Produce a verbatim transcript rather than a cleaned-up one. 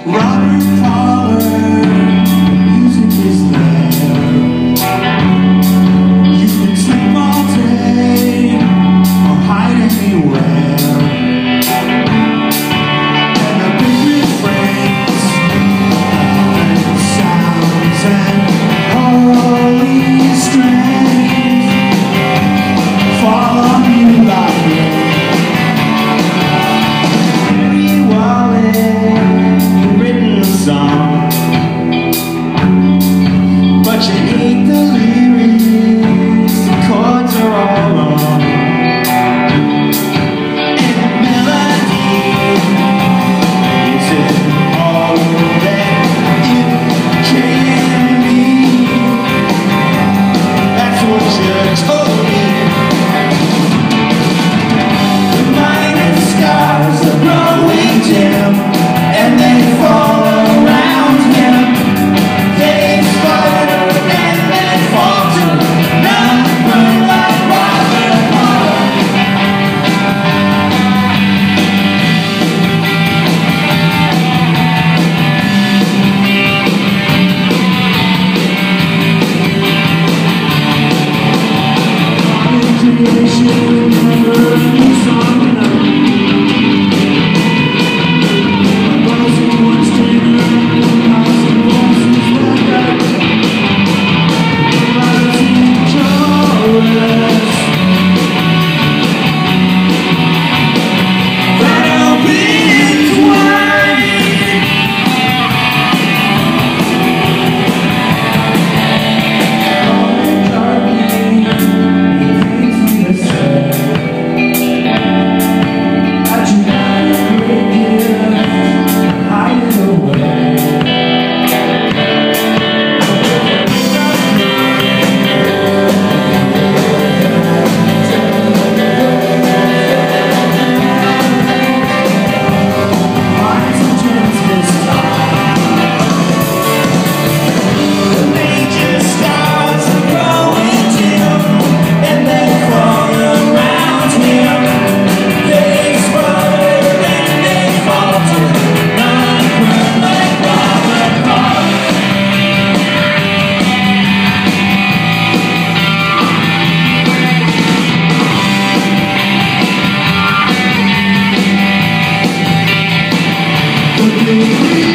Robert Pollard, music is there. You can sleep all day or hide anywhere. And the big refrains and sounds and holy strains fall on you like rain. But you hate the lyrics, the chords are all wrong, and the melody isn't all that it can be. That's what you told me. The minor scars are growing dim, and they fall around him. They sputter and then falter, not burn like Robert Pollard. Creation, remember a new song now. We'll be right back.